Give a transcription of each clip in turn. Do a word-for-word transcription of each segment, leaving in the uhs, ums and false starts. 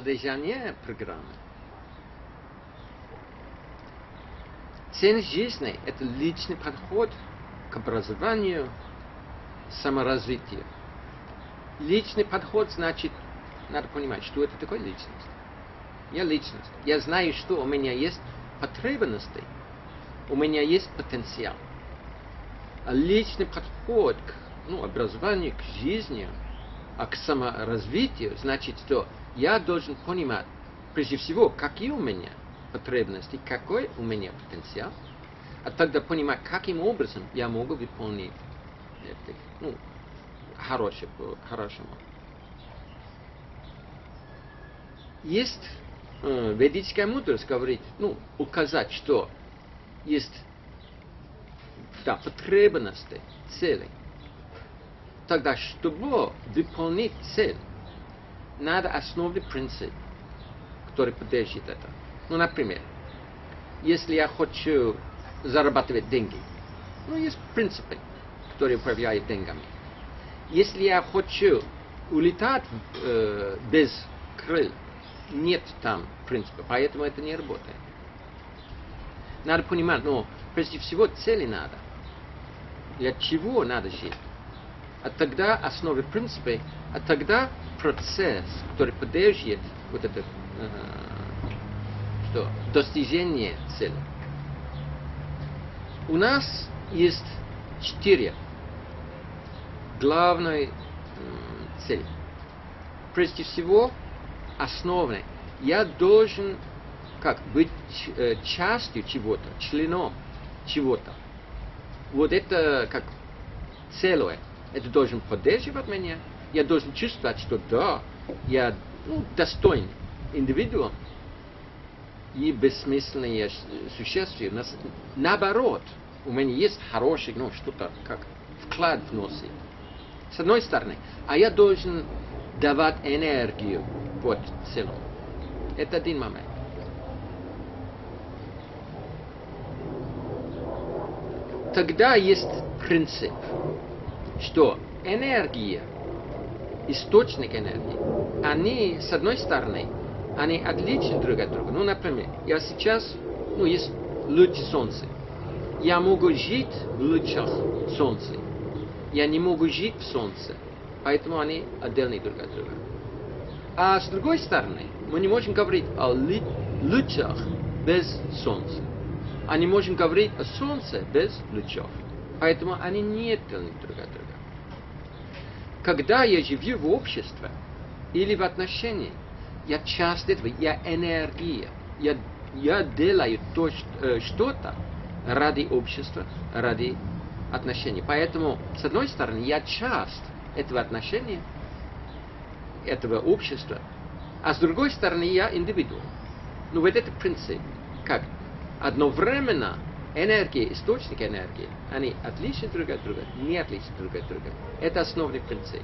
содержание программы. Ценность жизни – это личный подход к образованию, саморазвитию. Личный подход значит, надо понимать, что это такое личность. Я личность. Я знаю, что у меня есть потребности, у меня есть потенциал. А личный подход к ну, образованию, к жизни, а к саморазвитию значит, что я должен понимать, прежде всего, какие у меня потребности, какой у меня потенциал, а тогда понимать, каким образом я могу выполнить это, ну, хорошее, по-хорошему. Есть э, ведическая мудрость говорит, ну, указать, что есть да, потребности, цели. Тогда, чтобы выполнить цель, надо основный принцип, который поддержит это. Ну, например, если я хочу зарабатывать деньги, ну, есть принципы, которые управляют деньгами. Если я хочу улетать э, без крыл, нет там принципа, поэтому это не работает. Надо понимать, но прежде всего цели надо. Для чего надо жить? А тогда основы принципы, а тогда процесс, который поддерживает вот это э, что, достижение цели. У нас есть четыре главные э, цели. Прежде всего, основной. Я должен как быть э, частью чего-то, членом чего-то. Вот это как целое. Это должен поддерживать меня. Я должен чувствовать, что да, я ну, достойный индивидуум и бессмысленное существо. Наоборот, у меня есть хороший, ну, что-то как вклад вносит. С одной стороны. А я должен давать энергию под целом. Это один момент. Тогда есть принцип, что энергия, источник энергии, они, с одной стороны, они отличны друг от друга. Ну, например, я сейчас, ну, есть луч солнца. Я могу жить в лучах солнца. Я не могу жить в солнце. Поэтому они отдельны друг от друга. А с другой стороны, мы не можем говорить о лучах без солнца. А не можем говорить о солнце без лучов. Поэтому они не отдельны друг от друга. Когда я живу в обществе или в отношении, я часть этого, я энергия. Я, я делаю то, что-то ради общества, ради отношений. Поэтому, с одной стороны, я часть этого отношения, этого общества, а с другой стороны, я индивидуум. Ну, вот это принцип. Как одновременно энергия, источник энергии, они отличны друг от друга, не отличны друг от друга. Это основной принцип.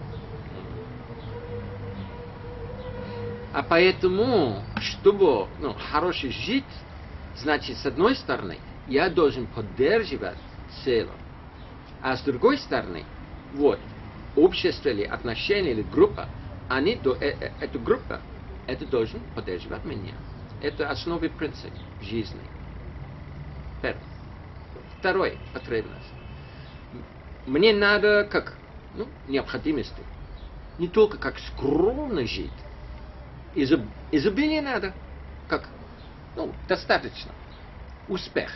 А поэтому, чтобы ну, хорошо жить, значит, с одной стороны, я должен поддерживать цель. А с другой стороны, вот, общество или отношения или группа, они, э, э, эта группа, это должен поддерживать меня. Это основной принцип жизни. Первый. Второй потребность. Мне надо как ну, необходимости. Не только как скромно жить. Изоб... Изобилие надо. Как ну, достаточно. Успех.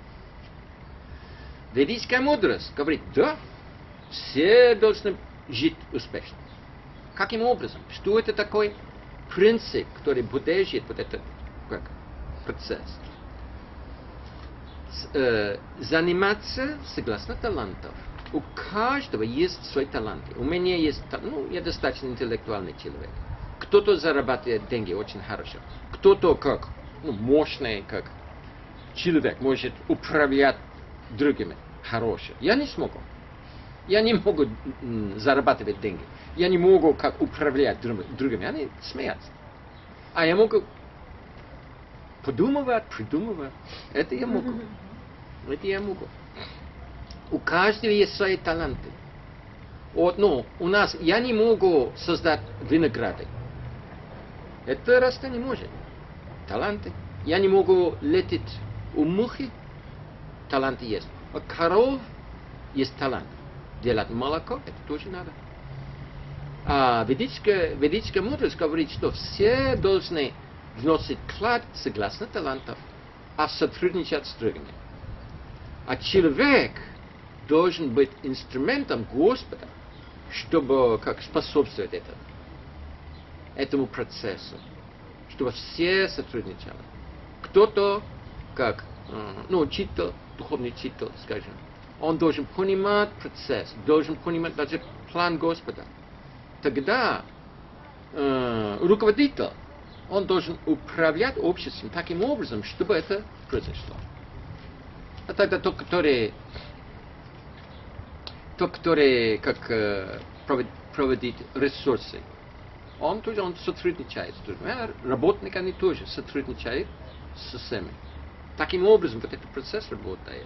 Ведическая мудрость говорит, да, все должны жить успешно. Каким образом? Что это такой принцип, который поддерживает вот этот как, процесс? С, э, заниматься согласно талантов. У каждого есть свой талант. У меня есть, ну, я достаточно интеллектуальный человек. Кто-то зарабатывает деньги очень хорошо. Кто-то как, ну, мощный, как человек, может управлять другими хорошо. Я не смогу. Я не могу м, зарабатывать деньги. Я не могу как управлять другими. Они смеются. А я могу подумывать, придумывать. Это я могу. Это я могу. У каждого есть свои таланты. Вот, ну, у нас, я не могу создать винограды. Это растение может. Таланты. Я не могу лететь. У мухи таланты есть. У коров есть талант. Делать молоко, это тоже надо. А ведическая, ведическая мудрость говорит, что все должны вносить вклад согласно талантов, а сотрудничать с другими. А человек должен быть инструментом Господа, чтобы как способствовать этому, этому процессу, чтобы все сотрудничали. Кто-то, как ну, учитель, духовный учитель, скажем, он должен понимать процесс, должен понимать даже план Господа. Тогда э, руководитель, он должен управлять обществом таким образом, чтобы это произошло. А тогда тот, который, тот, который как, э, проводит ресурсы, он тоже он сотрудничает с другими. А работник, они тоже сотрудничают с всеми. Таким образом, вот этот процесс работает.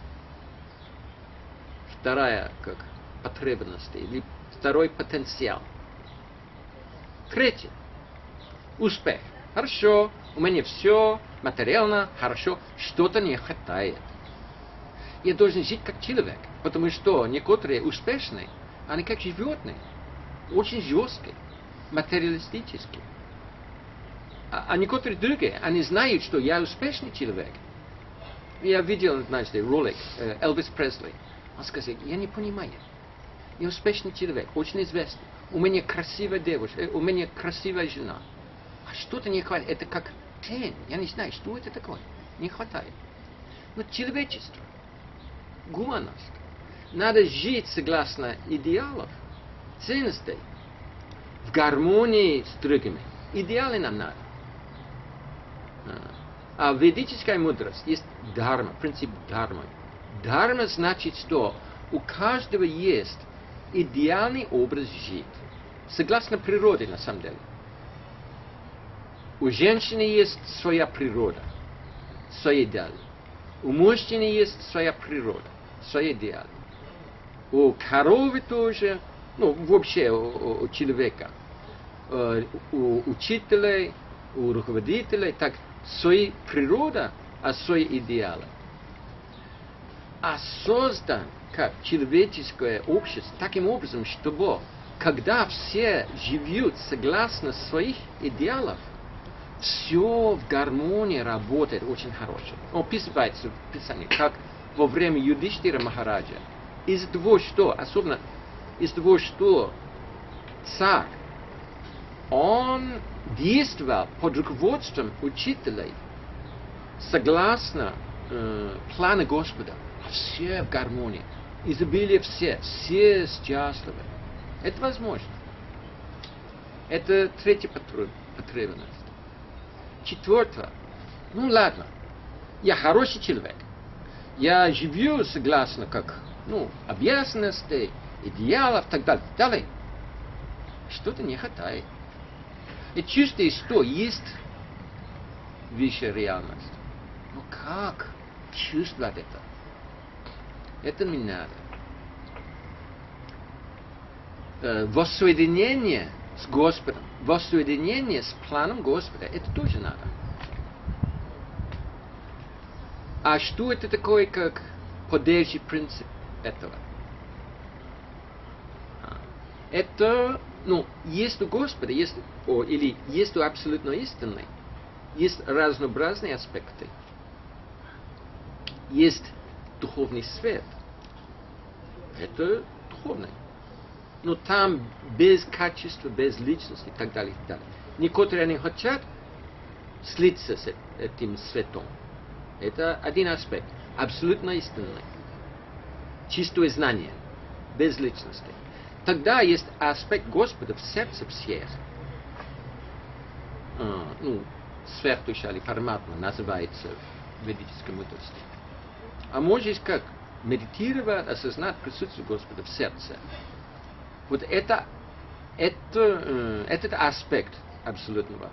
Вторая как, потребность, или второй потенциал. Третий. Успех. Хорошо, у меня все материально, хорошо, что-то не хватает. Я должен жить как человек, потому что некоторые успешные, они как животные, очень жесткие, материалистические. А, а некоторые другие, они знают, что я успешный человек. Я видел однажды ролик э, Элвис Пресли. Он сказал, я не понимаю. Я успешный человек, очень известный. У меня красивая девушка, э, у меня красивая жена. А что-то не хватает. Это как тень. Я не знаю, что это такое. Не хватает. Но человечество, гуманность. Надо жить согласно идеалов, ценностей, в гармонии с другими. Идеалы нам надо. А ведическая мудрость есть дхарма, принцип дхармы. Дхарма значит, что у каждого есть идеальный образ жить. Согласно природе, на самом деле. У женщины есть своя природа, свои идеалы. У мужчины есть своя природа, свои идеалы. У коровы тоже, ну, вообще у, у человека. У учителей, у руководителей, так, своя природа, а свои идеалы. А создан как человеческое общество таким образом, чтобы, когда все живут согласно своих идеалов, все в гармонии работает очень хорошо. Описывается в Писании, как во время Юдиштхира Махараджа, из-за того, что, особенно из-за того, что царь, он действовал под руководством учителей, согласно э, плану Господа, все в гармонии, изобилие все, все счастливы. Это возможно. Это третья потребность. Четвертое. Ну ладно, я хороший человек. Я живу согласно как, ну, обязанностей, идеалов и так далее. Далее. Что-то не хватает. И чувствую, что есть высшая реальность. Но как чувствовать это? Это не надо. Э, воссоединение с Господом, воссоединение с планом Господа, это тоже надо. А что это такое, как поддерживающий принцип этого? Это, ну, есть у Господа, есть, о, или есть у абсолютно истинной, есть разнообразные аспекты. Есть духовный свет. Это духовный. Но там без качества, без личности и так далее, и так далее. Некоторые не хотят слиться с этим светом. Это один аспект. Абсолютно истинный. Чистое знание. Без личности. Тогда есть аспект Господа в сердце всех. А, ну, сверхдуша или параматма называется в ведической мудрости. А можешь как медитировать, осознать присутствие Господа в сердце. Вот это, это, этот аспект абсолютного.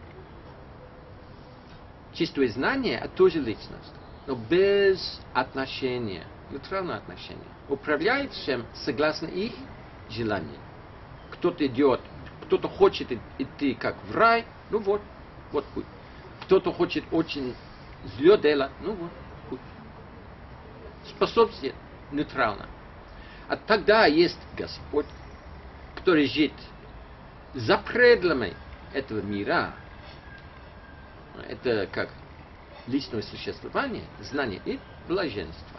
Чистое знание, а тоже личность. Но без отношения, нейтральное отношение. Управляет всем согласно их желаниям. Кто-то идет, кто-то хочет идти как в рай, ну вот, Вот путь. Кто-то хочет очень зло делать, ну вот путь. Способствие нейтрально. А тогда есть Господь, который живет за пределами этого мира. Это как личное существование, знание и блаженство.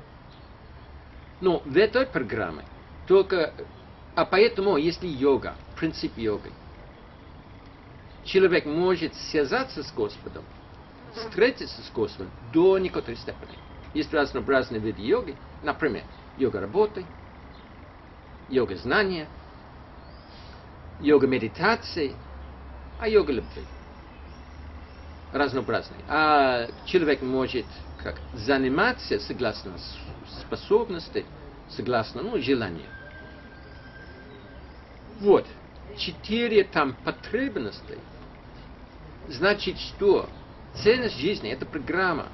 Но в этой программе только... А поэтому, если йога, принцип йоги, человек может связаться с Господом, встретиться с Господом до некоторой степени. Есть разнообразные виды йоги, например, йога работы, йога знания, йога медитации, а йога любви. Разнообразные. А человек может как, заниматься согласно способности, согласно ну, желанию. Вот. Четыре там потребности. Значит, что ценность жизни – это программа.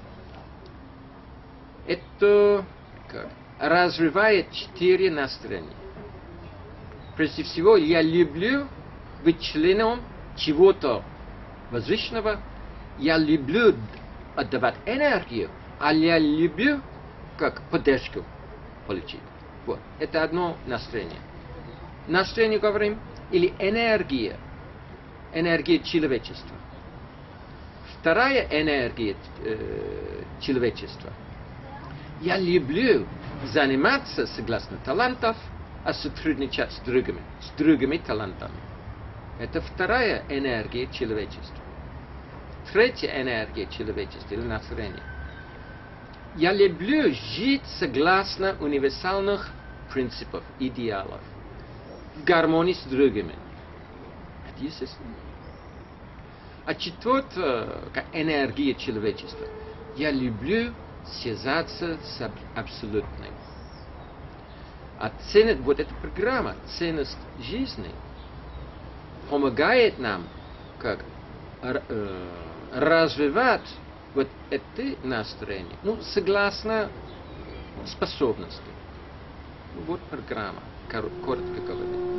Это как, развивает четыре настроения. Прежде всего, я люблю быть членом чего-то возвышенного. Я люблю отдавать энергию, а я люблю как поддержку получить. Вот. Это одно настроение. Настроение говорим, или энергия. Энергия человечества. Вторая энергия э, человечества. Я люблю заниматься согласно талантов, а сотрудничать с другими, с другими талантами. Это вторая энергия человечества. Третья энергия человечества или настроение. Я люблю жить согласно универсальных принципов, идеалов, в гармонии с другими. Это естественно. А четвертая энергия человечества. Я люблю связаться с абсолютным. А ценность, вот эта программа, ценность жизни, помогает нам как э, развивать вот это настроение, ну, согласно способности. Вот программа, коротко говоря.